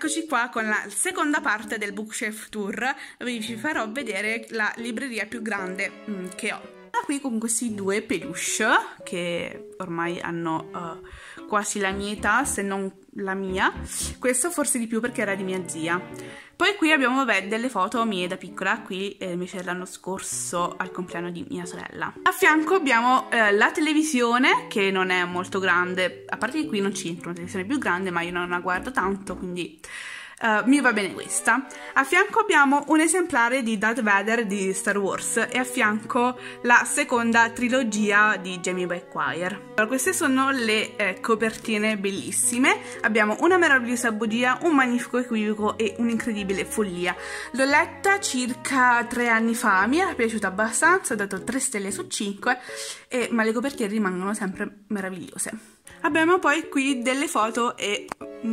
Eccoci qua con la seconda parte del Bookshelf Tour, dove vi farò vedere la libreria più grande che ho. Qui con questi due peluche che ormai hanno quasi la mia età, se non la mia. Questo forse di più perché era di mia zia. Poi qui abbiamo delle foto mie da piccola, qui invece l'anno scorso al compleanno di mia sorella. A fianco abbiamo la televisione, che non è molto grande, a parte che qui non c'entra una televisione più grande, ma io non la guardo tanto, quindi mi va bene questa. A fianco abbiamo un esemplare di Darth Vader di Star Wars e a fianco la seconda trilogia di Jamie Maguire. Allora, queste sono le copertine bellissime. Abbiamo una meravigliosa bugia, un magnifico equivoco e un'incredibile follia. L'ho letta circa 3 anni fa, mi era piaciuta abbastanza, ho dato 3 stelle su 5, ma le copertine rimangono sempre meravigliose. Abbiamo poi qui delle foto e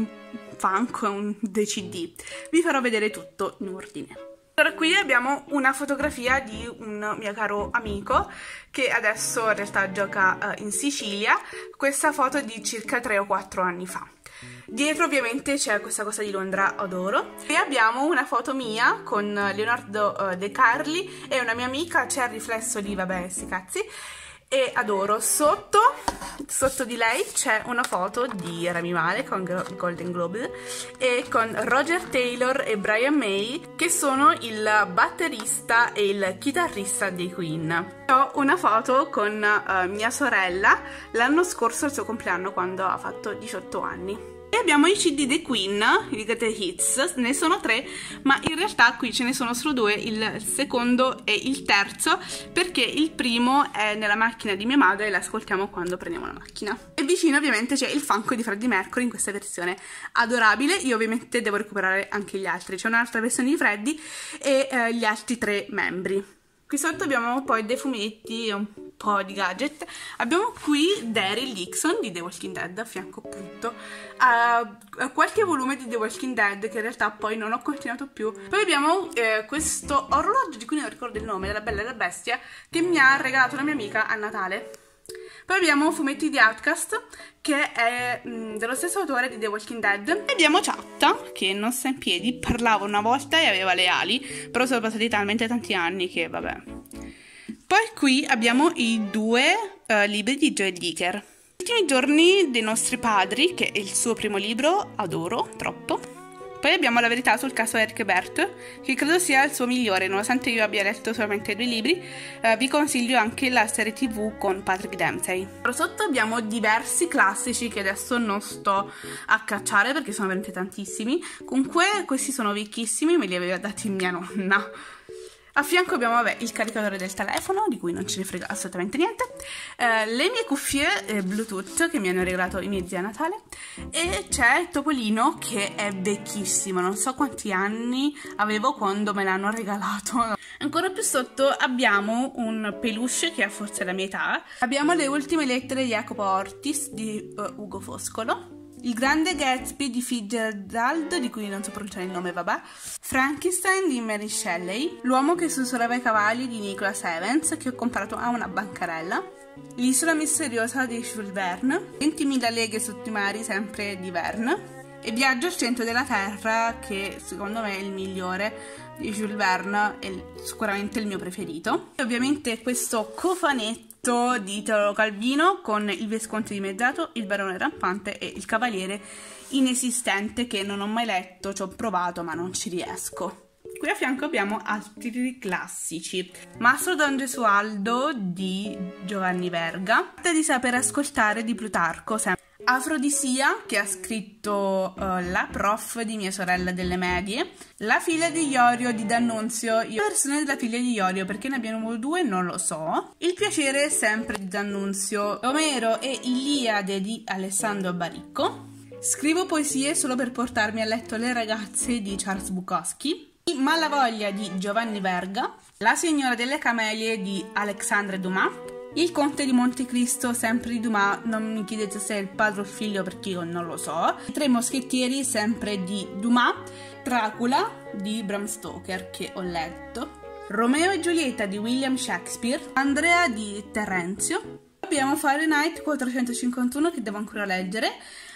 funk, dei CD. Vi farò vedere tutto in ordine. Allora, qui abbiamo una fotografia di un mio caro amico che adesso in realtà gioca in Sicilia. Questa foto è di circa 3 o 4 anni fa. Dietro ovviamente c'è questa cosa di Londra, adoro. E abbiamo una foto mia con Leonardo De Carli e una mia amica, c'è il riflesso lì, vabbè, sti cazzi. E adoro, sotto di lei c'è una foto di Rami Malek con Golden Globe e con Roger Taylor e Brian May, che sono il batterista e il chitarrista dei Queen. Ho una foto con mia sorella l'anno scorso al suo compleanno, quando ha fatto 18 anni. E abbiamo i CD dei Queen, i Great Hits, ne sono 3, ma in realtà qui ce ne sono solo 2, il secondo e il terzo, perché il primo è nella macchina di mia madre e l'ascoltiamo quando prendiamo la macchina. E vicino ovviamente c'è il Funko di Freddie Mercury in questa versione adorabile. Io ovviamente devo recuperare anche gli altri, c'è un'altra versione di Freddie e gli altri 3 membri. Qui sotto abbiamo poi dei fumetti e un po' di gadget. Abbiamo qui Daryl Dixon di The Walking Dead, a fianco appunto a qualche volume di The Walking Dead che in realtà poi non ho continuato più. Poi abbiamo questo orologio di cui non ricordo il nome, della Bella e la Bestia, che mi ha regalato una mia amica a Natale. Poi abbiamo fumetti di Outcast, che è dello stesso autore di The Walking Dead. E abbiamo Chatta, che non sta in piedi, parlava una volta e aveva le ali, però sono passati talmente tanti anni che vabbè. Poi qui abbiamo i 2 libri di Joe Dicker. Gli ultimi giorni dei nostri padri, che è il suo primo libro, adoro troppo. Poi abbiamo La verità sul caso Eric Bert, che credo sia il suo migliore, nonostante io abbia letto solamente 2 libri. Vi consiglio anche la serie TV con Patrick Dempsey. Sotto abbiamo diversi classici che adesso non sto a cacciare perché sono veramente tantissimi. Comunque questi sono vecchissimi, me li aveva dati mia nonna. A fianco abbiamo, vabbè, il caricatore del telefono, di cui non ce ne frega assolutamente niente, le mie cuffie Bluetooth che mi hanno regalato i miei zii a Natale, e c'è il topolino che è vecchissimo, non so quanti anni avevo quando me l'hanno regalato. Ancora più sotto abbiamo un peluche che ha forse la mia età, abbiamo le ultime lettere di Jacopo Ortis di Ugo Foscolo, Il grande Gatsby di Fitzgerald, di cui non so pronunciare il nome, vabbè, Frankenstein di Mary Shelley, L'uomo che sussurrava i cavalli di Nicholas Evans, che ho comprato a una bancarella, L'isola misteriosa di Jules Verne, 20.000 leghe sotto i mari, sempre di Verne, e Viaggio al centro della Terra, che secondo me è il migliore di Jules Verne, è sicuramente il mio preferito. E ovviamente questo cofanetto di Italo Calvino con Il Visconte dimezzato, Il barone rampante e Il cavaliere inesistente, che non ho mai letto, ci ho provato ma non ci riesco. Qui a fianco abbiamo altri classici. Mastro Don Gesualdo di Giovanni Verga, Arte di saper ascoltare di Plutarco, Afrodisia, che ha scritto la prof di mia sorella delle medie, La figlia di Iorio di D'Annunzio, io la versione della figlia di Iorio, perché ne abbiamo 2 non lo so, Il piacere sempre di D'Annunzio, Omero e Iliade di Alessandro Baricco, Scrivo poesie solo per portarmi a letto le ragazze di Charles Bukowski, Malavoglia di Giovanni Verga, La signora delle camelie di Alexandre Dumas, Il conte di Montecristo, sempre di Dumas, non mi chiedete se è il padre o il figlio perché io non lo so, I tre moschettieri, sempre di Dumas, Dracula di Bram Stoker, che ho letto, Romeo e Giulietta di William Shakespeare, Andrea di Terenzio, abbiamo Fahrenheit 451 che devo ancora leggere,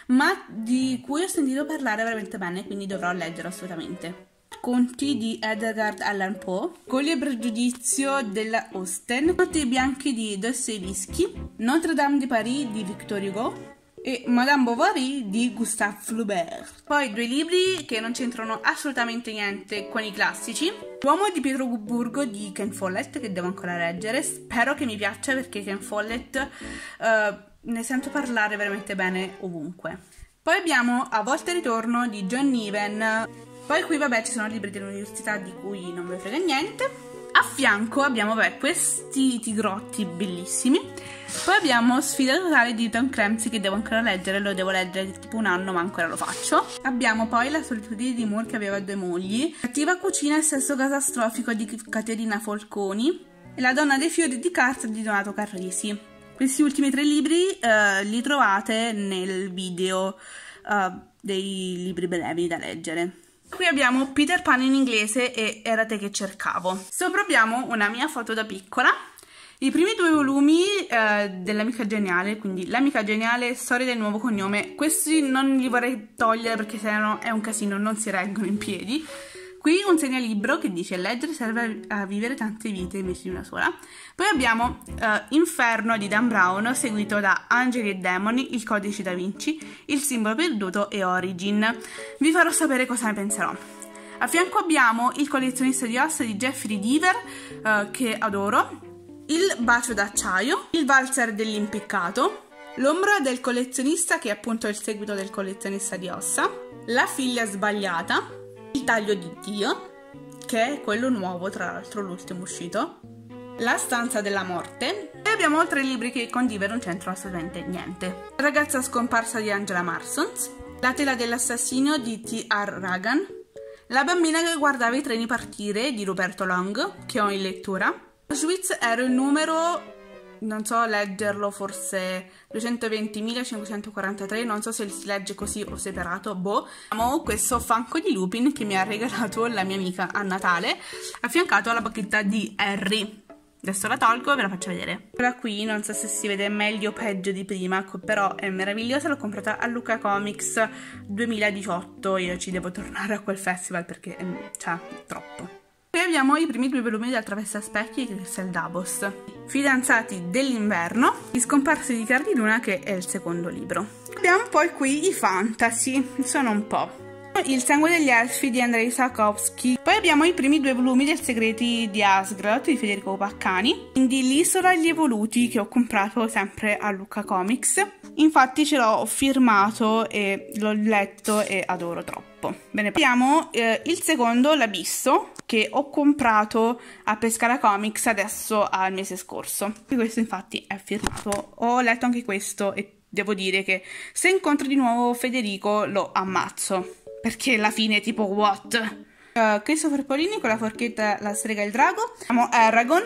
ma di cui ho sentito parlare veramente bene, quindi dovrò leggerlo assolutamente. Conti di Edgar Allan Poe, Orgoglio e pregiudizio della Austen, Notti bianchi di Dostoevsky, Notre Dame di Paris di Victor Hugo e Madame Bovary di Gustave Flaubert. Poi 2 libri che non c'entrano assolutamente niente con i classici. L'uomo di Pietro Burgo di Ken Follett, che devo ancora leggere, spero che mi piaccia perché Ken Follett ne sento parlare veramente bene ovunque. Poi abbiamo A volte ritorno di John Niven. Poi qui vabbè ci sono libri dell'università di cui non mi frega niente. A fianco abbiamo vabbè questi tigrotti bellissimi. Poi abbiamo Sfida totale di Tom Clancy, che devo ancora leggere, lo devo leggere tipo un anno ma ancora lo faccio. Abbiamo poi La solitudine di Moore che aveva 2 mogli, Cattiva cucina e sesso catastrofico di Caterina Folconi e La donna dei fiori di carta di Donato Carrisi. Questi ultimi 3 libri li trovate nel video dei libri brevi da leggere. Qui abbiamo Peter Pan in inglese e Era te che cercavo. Sopra abbiamo una mia foto da piccola, i primi 2 volumi dell'Amica Geniale, quindi L'Amica Geniale, Storia del nuovo cognome. Questi non li vorrei togliere perché sennò è un casino, non si reggono in piedi. Qui un segnalibro che dice leggere serve a vivere tante vite invece di una sola. Poi abbiamo Inferno di Dan Brown, seguito da Angeli e Demoni, Il codice da Vinci, Il simbolo perduto e Origin. Vi farò sapere cosa ne penserò. A fianco abbiamo Il collezionista di ossa di Jeffrey Deaver, che adoro, Il bacio d'acciaio, Il valzer dell'impiccato, L'ombra del collezionista, che è appunto il seguito del collezionista di ossa, La figlia sbagliata, Il taglio di Dio, che è quello nuovo, tra l'altro l'ultimo uscito, La stanza della morte, e abbiamo 3 libri che con Diver non c'entrano assolutamente niente. La ragazza scomparsa di Angela Marsons, La tela dell'assassino di T.R. Ragan, La bambina che guardava i treni partire di Roberto Long, che ho in lettura. Auschwitz era il numero, non so leggerlo, forse 220.543, non so se si legge così o separato, boh. Abbiamo questo Fanco di Lupin che mi ha regalato la mia amica a Natale, affiancato alla bacchetta di Harry. Adesso la tolgo e ve la faccio vedere. Quella qui, non so se si vede meglio o peggio di prima, però è meravigliosa, l'ho comprata a Lucca Comics 2018, io ci devo tornare a quel festival perché cioè, troppo. Qui abbiamo i primi 2 volumi del Attraverso specchi di Crystal Davos, Fidanzati dell'inverno, Gli scomparsi di Cardi Luna, che è il secondo libro. Abbiamo poi qui i fantasy, sono un po'. Il sangue degli elfi di Andrei Sapkowski. Poi abbiamo i primi 2 volumi del Segreti di Asgard di Federico Paccani, quindi L'isola e gli evoluti, che ho comprato sempre a Lucca Comics. Infatti ce l'ho firmato e l'ho letto e adoro troppo. Bene, abbiamo il secondo, L'Abisso, che ho comprato a Pescara Comics adesso al mese scorso. E questo infatti è firmato. Ho letto anche questo e devo dire che se incontro di nuovo Federico lo ammazzo, perché alla fine tipo what? Christopher Paolini con La forchetta, la strega e il drago. Abbiamo Eragon,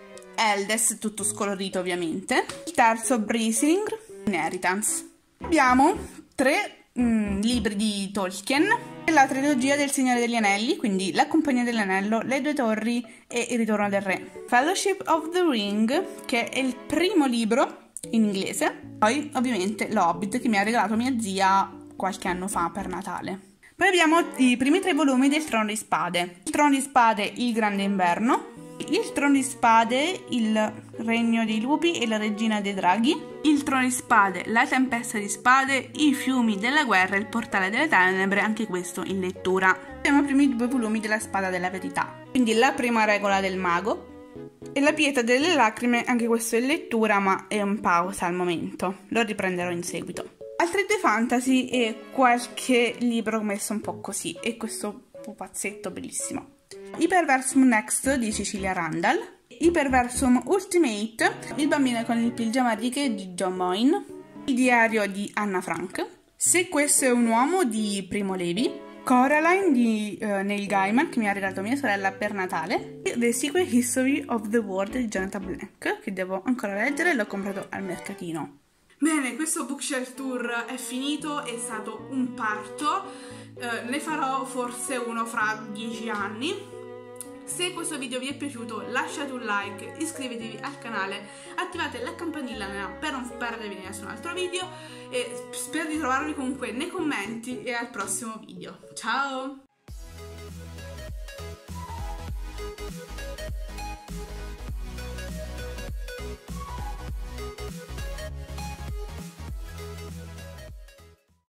Eldes, tutto scolorito ovviamente. Il terzo Brising, Inheritance. Abbiamo 3 libri di Tolkien, la trilogia del Signore degli Anelli, quindi La Compagnia dell'Anello, Le Due Torri e Il Ritorno del Re. Fellowship of the Ring, che è il primo libro in inglese. Poi ovviamente L'Hobbit, che mi ha regalato mia zia qualche anno fa per Natale. Poi abbiamo i primi 3 volumi del Trono di Spade. Il Trono di Spade, Il Grande Inverno. Il Trono di Spade, Il Regno dei Lupi e la Regina dei Draghi. Il Trono di Spade, La Tempesta di Spade, I Fiumi della Guerra e Il Portale delle Tenebre, anche questo in lettura. Abbiamo i primi 2 volumi della Spada della Verità. Quindi La prima regola del mago e La pietra delle lacrime, anche questo in lettura ma è in pausa al momento. Lo riprenderò in seguito. Altri 2 fantasy e qualche libro messo un po' così, e questo pupazzetto bellissimo. Iperversum Next di Cecilia Randall, Iperversum Ultimate, Il bambino con il pigiama a righe di John Moyne, Il diario di Anna Frank, Se questo è un uomo di Primo Levi, Coraline di Neil Gaiman, che mi ha regalato mia sorella per Natale, e The Secret History of the World di Jonathan Black, che devo ancora leggere e l'ho comprato al mercatino. Bene, questo bookshelf tour è finito, è stato un parto, ne farò forse uno fra 10 anni, Se questo video vi è piaciuto lasciate un like, iscrivetevi al canale, attivate la campanella per non perdervi nessun altro video e spero di trovarvi comunque nei commenti e al prossimo video. Ciao!